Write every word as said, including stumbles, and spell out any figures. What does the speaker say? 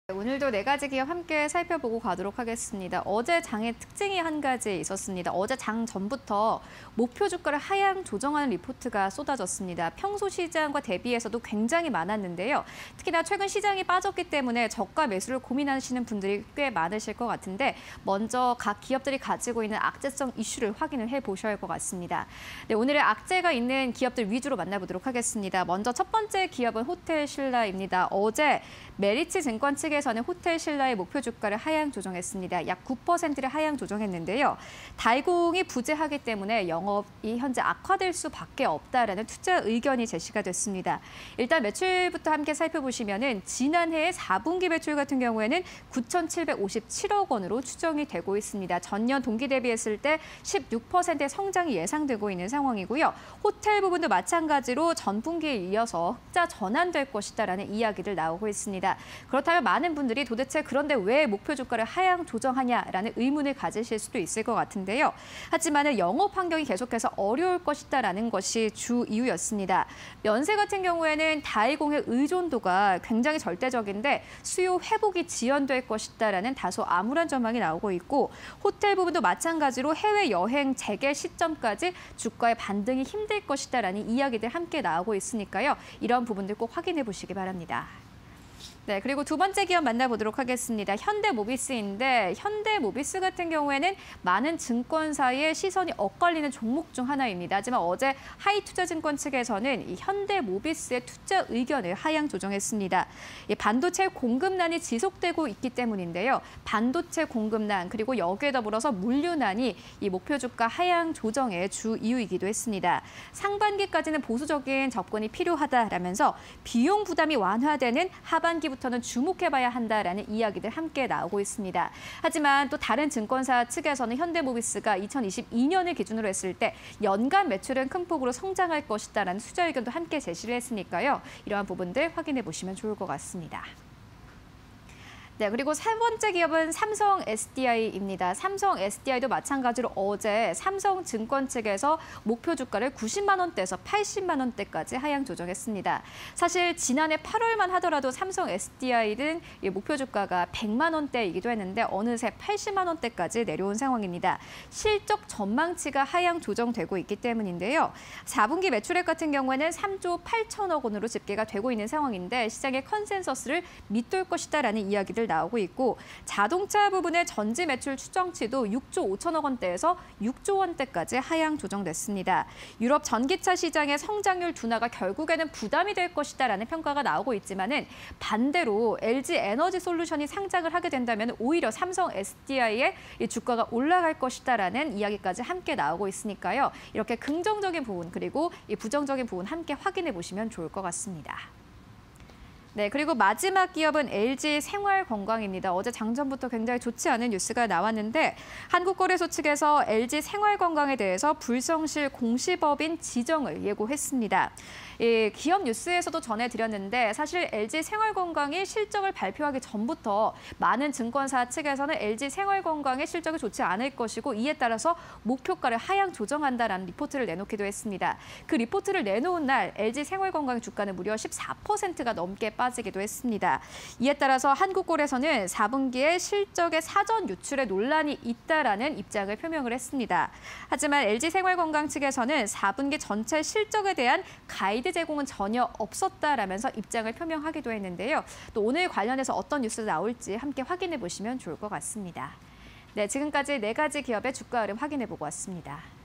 오늘도 네 가지 기업 함께 살펴보고 가도록 하겠습니다. 어제 장의 특징이 한 가지 있었습니다. 어제 장 전부터 목표 주가를 하향 조정하는 리포트가 쏟아졌습니다. 평소 시장과 대비해서도 굉장히 많았는데요. 특히나 최근 시장이 빠졌기 때문에 저가 매수를 고민하시는 분들이 꽤 많으실 것 같은데 먼저 각 기업들이 가지고 있는 악재성 이슈를 확인을 해보셔야 할 것 같습니다. 네, 오늘의 악재가 있는 기업들 위주로 만나보도록 하겠습니다. 먼저 첫 번째 기업은 호텔신라입니다. 어제 메리츠 증권 측에서는 호텔신라의 목표 주가를 하향 조정했습니다. 약 구 퍼센트를 하향 조정했는데요. 달공이 부재하기 때문에 영업이 현재 악화될 수밖에 없다라는 투자 의견이 제시가 됐습니다. 일단 매출부터 함께 살펴보시면은 지난해의 사 분기 매출 같은 경우에는 구천칠백오십칠억 원으로 추정이 되고 있습니다. 전년 동기 대비했을 때 십육 퍼센트의 성장이 예상되고 있는 상황이고요. 호텔 부분도 마찬가지로 전 분기에 이어서 흑자 전환될 것이다라는 이야기들 나오고 있습니다. 그렇다면 많은 분들이 도대체 그런데 왜 목표 주가를 하향 조정하냐라는 의문을 가지실 수도 있을 것 같은데요. 하지만 영업 환경이 계속해서 어려울 것이다라는 것이 주 이유였습니다. 면세 같은 경우에는 다이공의 의존도가 굉장히 절대적인데 수요 회복이 지연될 것이다라는 다소 암울한 전망이 나오고 있고 호텔 부분도 마찬가지로 해외여행 재개 시점까지 주가의 반등이 힘들 것이다라는 이야기들 함께 나오고 있으니까요. 이런 부분들 꼭 확인해 보시기 바랍니다. 네, 그리고 두 번째 기업 만나보도록 하겠습니다. 현대모비스인데 현대모비스 같은 경우에는 많은 증권사의 시선이 엇갈리는 종목 중 하나입니다. 하지만 어제 하이투자증권 측에서는 이 현대모비스의 투자 의견을 하향 조정했습니다. 이 반도체 공급난이 지속되고 있기 때문인데요. 반도체 공급난 그리고 여기에 더불어서 물류난이 이 목표 주가 하향 조정의 주 이유이기도 했습니다. 상반기까지는 보수적인 접근이 필요하다라면서 비용 부담이 완화되는 하반기부터 부터는 주목해봐야 한다라는 이야기들 함께 나오고 있습니다. 하지만 또 다른 증권사 측에서는 현대모비스가 이천이십이 년을 기준으로 했을 때 연간 매출은 큰 폭으로 성장할 것이다라는 투자 의견도 함께 제시를 했으니까요. 이러한 부분들 확인해 보시면 좋을 것 같습니다. 네, 그리고 세 번째 기업은 삼성 에스디아이입니다. 삼성 에스디아이도 마찬가지로 어제 삼성증권 측에서 목표 주가를 구십만 원대에서 팔십만 원대까지 하향 조정했습니다. 사실 지난해 팔월만 하더라도 삼성 에스디아이는 목표 주가가 백만 원대이기도 했는데 어느새 팔십만 원대까지 내려온 상황입니다. 실적 전망치가 하향 조정되고 있기 때문인데요. 사 분기 매출액 같은 경우에는 삼조 팔천억 원으로 집계가 되고 있는 상황인데 시장의 컨센서스를 밑돌 것이다라는 이야기들 나오고 있고 자동차 부분의 전지 매출 추정치도 육조 오천억 원대에서 육조 원대까지 하향 조정됐습니다. 유럽 전기차 시장의 성장률 둔화가 결국에는 부담이 될 것이다라는 평가가 나오고 있지만은 반대로 엘지 에너지 솔루션이 상장을 하게 된다면 오히려 삼성 에스디아이의 주가가 올라갈 것이다라는 이야기까지 함께 나오고 있으니까요. 이렇게 긍정적인 부분 그리고 이 부정적인 부분 함께 확인해 보시면 좋을 것 같습니다. 네, 그리고 마지막 기업은 엘지생활건강입니다. 어제 장전부터 굉장히 좋지 않은 뉴스가 나왔는데 한국거래소 측에서 엘지생활건강에 대해서 불성실 공시법인 지정을 예고했습니다. 이 기업 뉴스에서도 전해드렸는데 사실 엘지생활건강이 실적을 발표하기 전부터 많은 증권사 측에서는 엘지생활건강의 실적이 좋지 않을 것이고 이에 따라서 목표가를 하향 조정한다라는 리포트를 내놓기도 했습니다. 그 리포트를 내놓은 날 엘지생활건강의 주가는 무려 십사 퍼센트가 넘게 빠지기도 했습니다. 이에 따라서 한국거래소는 사 분기에 실적의 사전 유출에 논란이 있다라는 입장을 표명을 했습니다. 하지만 엘지생활건강 측에서는 사 분기 전체 실적에 대한 가이드 제공은 전혀 없었다라면서 입장을 표명하기도 했는데요. 또 오늘 관련해서 어떤 뉴스가 나올지 함께 확인해 보시면 좋을 것 같습니다. 네, 지금까지 네 가지 기업의 주가 흐름 확인해 보고 왔습니다.